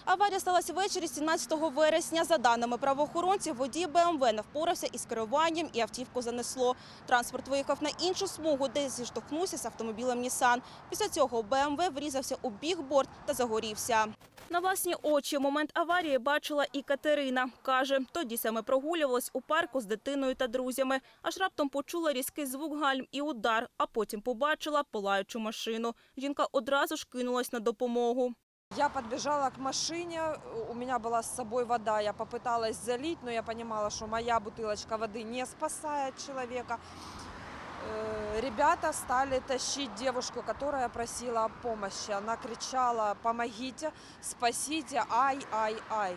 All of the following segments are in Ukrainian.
Аварія сталася ввечері 17 вересня. За даними правоохоронців, водій БМВ не впорався із керуванням і автівку занесло. Транспорт виїхав на іншу смугу, де зіштовхнувся з автомобілем «Нісан». Після цього БМВ врізався у бігборд та загорівся. На власні очі момент аварії бачила і Катерина. Каже, тоді саме прогулювалась у парку з дитиною та друзями. Аж раптом почула різкий звук гальм і удар, а потім побачила палаючу машину. Жінка одразу ж кинулась на допомогу. Я подбежала к машине, у меня была с собой вода, я попыталась залить, но я понимала, что моя бутылочка воды не спасает человека. Ребята стали тащить девушку, которая просила о помощи. Она кричала: «Помогите, спасите, ай, ай, ай».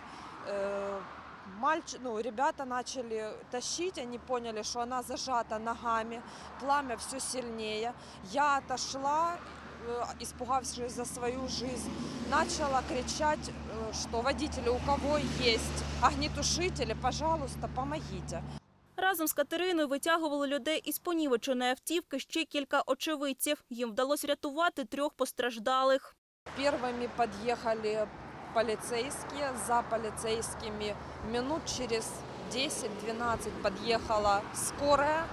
Ребята начали тащить, они поняли, что она зажата ногами, пламя все сильнее. Я отошла, испугавшись за свою жизнь, начала кричать, что водители, у кого есть огнетушители, пожалуйста, помогите. Разом з Катериною витягували людей із понівеченої автівки ще кілька очевидців. Їм вдалося врятувати 3 постраждалих. Первыми подъехали полицейские, за полицейскими минут через 10-12 подъехала скорая.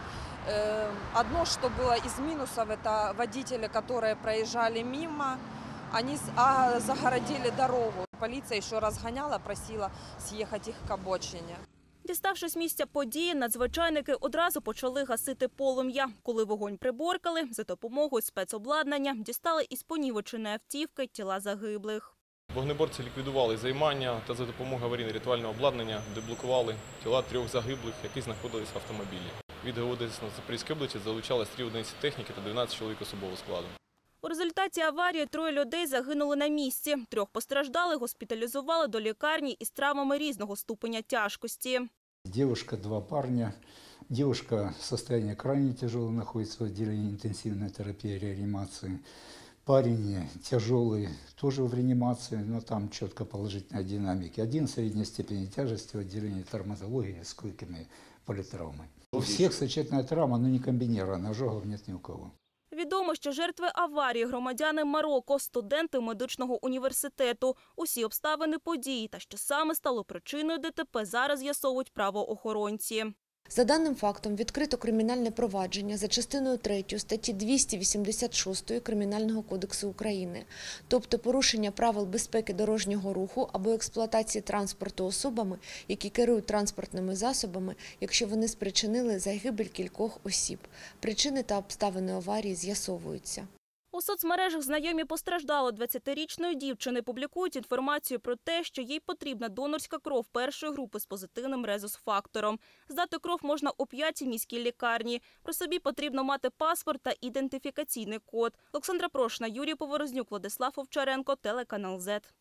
Одно, что было из минусов, это водители, которые проезжали мимо, они загородили дорогу. Полиция еще раз гоняла, просила съехать их к обочине. Діставшись з місця події, надзвичайники одразу почали гасити полум'я. Коли вогонь приборкали, за допомогою спецобладнання дістали із понівеченої автівки тіла загиблих. Вогнеборці ліквідували займання та за допомогою аварійно-рятувального обладнання деблокували тіла 3 загиблих, які знаходились в автомобілі. Від ГУДС на Запорізькій області залучалось 3 одиниці техніки та 12 чоловік особового складу. У результаті аварії 3 людей загинули на місці. 3 постраждалих госпіталізували до лікарні із травмами різного ступеня тяжкості. Девушка, 2 парня. Девушка в состоянии крайне тяжелого находится в отделении интенсивной терапии и реанимации. Парень тяжелый, тоже в реанимации, но там четко положительная динамика. 1 средней степени тяжести в отделении травматологии с койками политравмы. У всех сочетанная травма, но не комбинированная, ожогов нет ни у кого. Відомо, що жертви аварії – громадяни Марокко, студенти медичного університету. Усі обставини події та що саме стало причиною ДТП зараз з'ясовують правоохоронці. За даним фактом відкрито кримінальне провадження за частиною 3 статті 286 Кримінального кодексу України, тобто порушення правил безпеки дорожнього руху або експлуатації транспорту особами, які керують транспортними засобами, якщо вони спричинили загибель кількох осіб. Причини та обставини аварії з'ясовуються. У соцмережах знайомі постраждалої 20-річної дівчини публікують інформацію про те, що їй потрібна донорська кров першої групи з позитивним резус-фактором. Здати кров можна у 5-й міській лікарні. При собі потрібно мати паспорт та ідентифікаційний код. Олександра Прошна, Юрій Поворознюк, Владислав Овчаренко, телеканал ЗЕТ.